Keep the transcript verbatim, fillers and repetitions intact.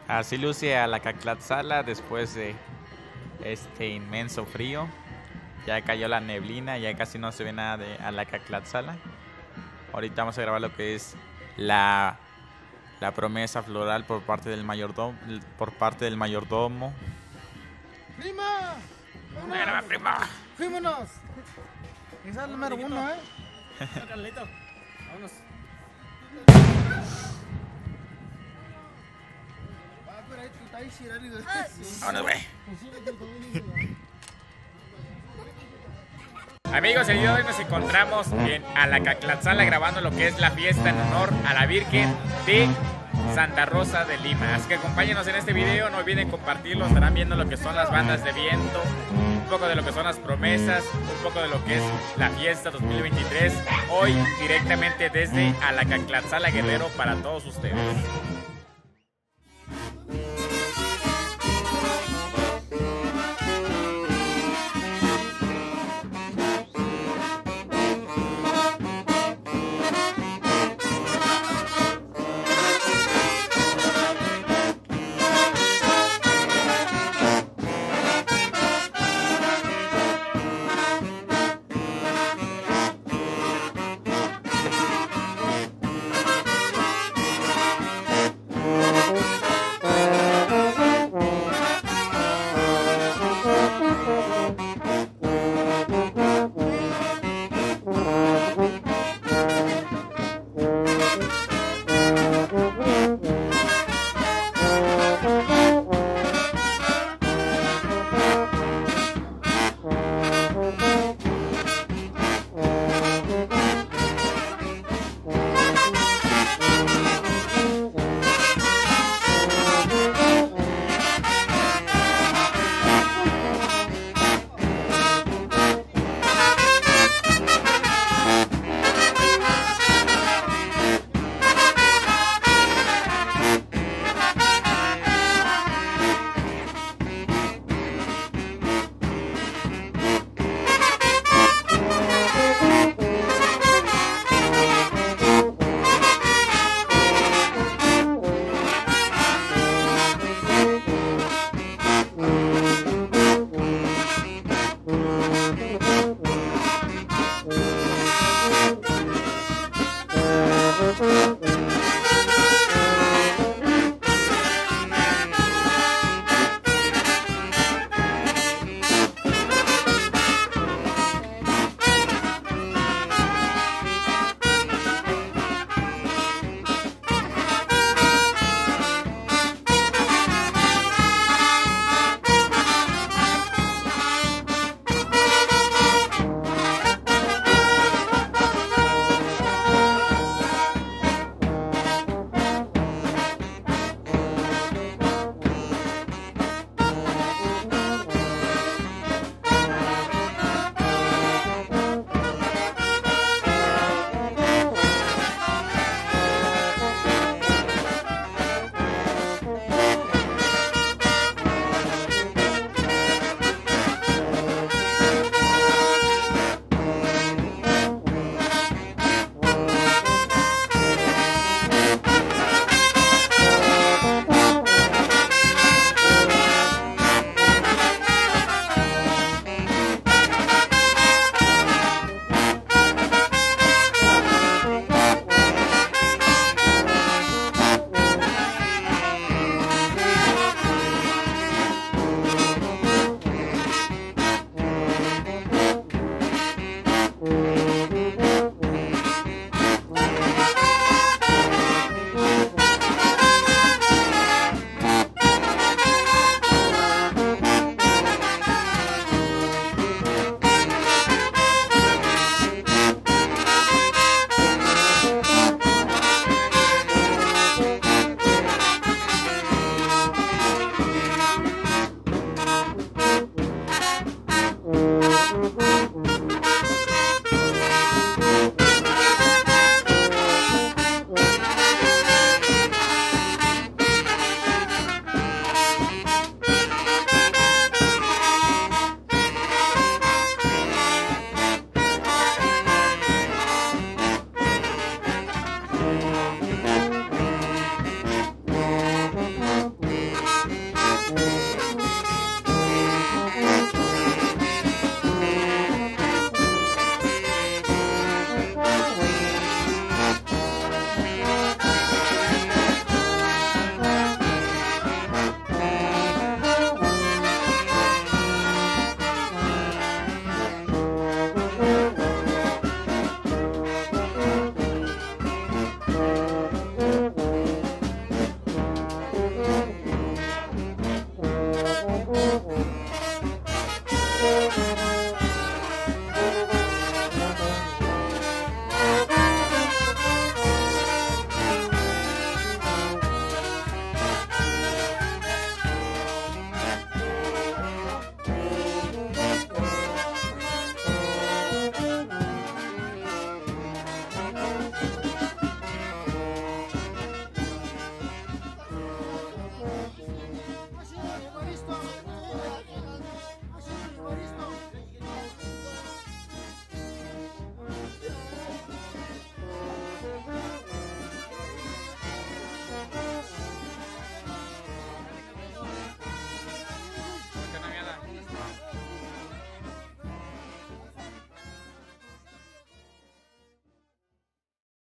Así luce Alacatlatzala después de este inmenso frío. Ya cayó la neblina, ya casi no se ve nada de Alacatlatzala. Ahorita vamos a grabar lo que es la, la promesa floral por parte del mayordomo. Por parte del mayordomo. ¡Prima! ¡Mira, prima! ¡Fuímonos! Esa es la número uno, ¿eh? Carlito, vámonos. Vámonos, güey. Amigos, el día de hoy nos encontramos en Alacatlatzala grabando lo que es la fiesta en honor a la Virgen de Santa Rosa de Lima. Así que acompáñenos en este video, no olviden compartirlo, estarán viendo lo que son las bandas de viento, un poco de lo que son las promesas, un poco de lo que es la fiesta dos mil veintitrés, hoy directamente desde Alacatlatzala Guerrero para todos ustedes.